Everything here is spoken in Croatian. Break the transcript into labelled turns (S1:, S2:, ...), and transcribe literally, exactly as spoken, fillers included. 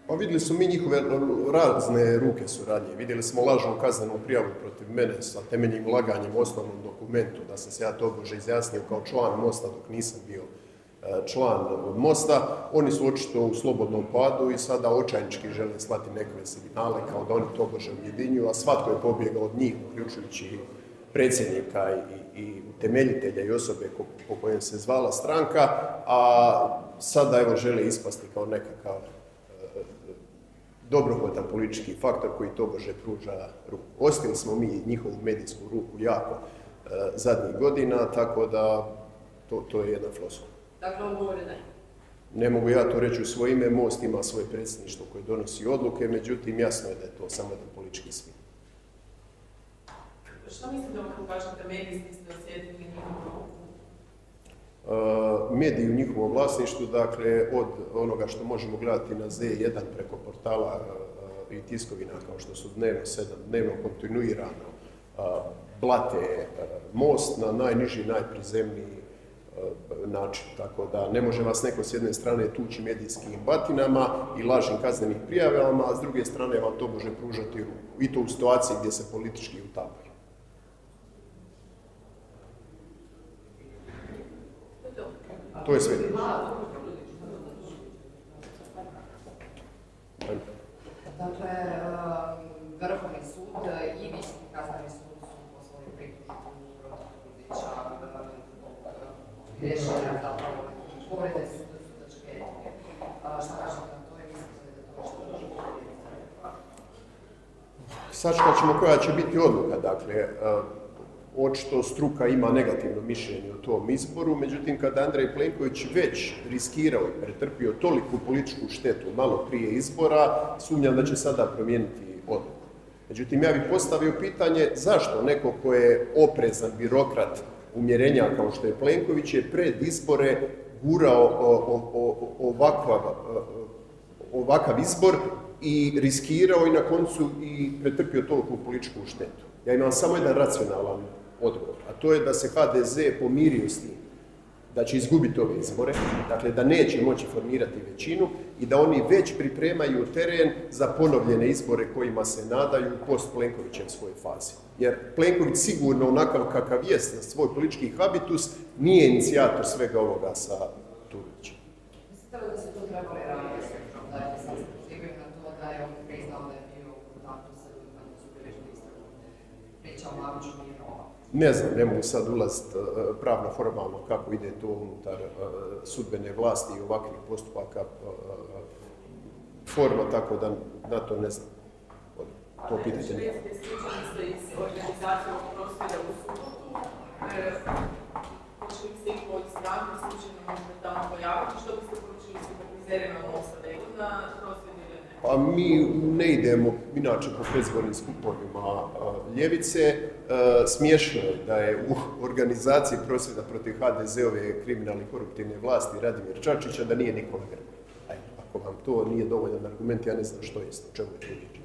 S1: Pa vidjeli smo mi njihove razne ruke suradnje. Vidjeli smo lažnu kaznenu prijavu protiv mene sa temeljnim laganjem u osnovnom dokumentu, da sam se ja tobože izjasnio kao član Mosta dok nisam bio član Mosta. Oni su očito u slobodnom padu i sada očajnički žele slati nekakve signale kao da oni tobože ujedinjuju, a svatko je pobjegao od njih, uključujući predsjednika i, i utemeljitelja i osobe ko, po kojem se zvala stranka, a sada evo žele ispasti kao nekakav e, dobrohotan politički faktor koji tobože pruža ruku. Ostili smo mi njihovu medijsku ruku jako e, zadnjih godina, tako da to, to je jedna floskula.
S2: Dakle, on govori ne.
S1: Ne mogu ja to reći u svoje ime, Most ima svoje predsjedništvo koje donosi odluke, međutim jasno je da je to samo jedan politički spin.
S2: Što mislite ako kažete medijski ste osjetili njihovu?
S1: Uh, mediji u njihovom vlasništvu, dakle, od onoga što možemo gledati na Z jedan preko portala uh, i tiskovina kao što su Dnevno sedam, dnevno kontinuirano, uh, blate uh, Most na najniži, najprizemniji uh, način. Tako da ne može vas neko s jedne strane tući medijskim batinama i lažnim kaznenim prijavama, a s druge strane vam to može pružati ruku. I to u situaciji gdje se politički utapaju. To je sve.
S3: Dakle, Vrhovni sud i Visoki kazneni sud su poslali pritužbu protiv Turudića rješenja zapravo povrede sudačke etike. Šta kažete na to i mislite da to što može biti?
S1: Sačekat ćemo koja će biti odluka, dakle, očito struka ima negativno mišljenje o tom izboru, međutim kada Andrej Plenković već riskirao i pretrpio toliku političku štetu malo prije izbora, sumnjam da će sada promijeniti odluku. Međutim, ja bih postavio pitanje zašto neko ko je oprezan birokrat umjerenja kao što je Plenković je pred izbore gurao ovakav, ovakav izbor i riskirao i na koncu i pretrpio toliku političku štetu. Ja imam samo jedan racionalan odgovor, a to je da se H D Z pomirio s tim, da će izgubiti ove izbore, dakle da neće moći formirati većinu i da oni već pripremaju teren za ponovljene izbore kojima se nadaju post-Plenkovićev svoj fazi. Jer Plenković sigurno onakav kakav jest na svoj politički habitus nije inicijator svega ovoga sa Turudićem.
S3: Mislite li da se to trebali raditi? Dakle, sad se pozivaju na to da je on priznao da je bio u kontaktu sa ljudima da su bili istragu. Priča o Mamiću nije nova.
S1: Ne znam, ne mogu sad ulaziti pravno formalno kako ide to unutar sudbene vlasti i ovakvih postupaka forma, tako da na to ne znam. To pitajte ne.
S2: Recite, sličani ste iz organizacije ovog prosvjeda u subotu. Hoće li ste ih od stranke slučajno možda tamo pojaviti? Što biste poručili simpatizerima Mosta da idu na prosvjed ili ne?
S1: Pa mi ne idemo, inače, po predizbornim skupovima ljevice. Smiješno je da je u organizaciji prosvjeda protiv H D Z-ove kriminalne i koruptivne vlasti Radimir Čačića da nije Nikola Grmoja. Ako vam to nije dovoljan argument, ja ne znam što je, o čemu je to riječ.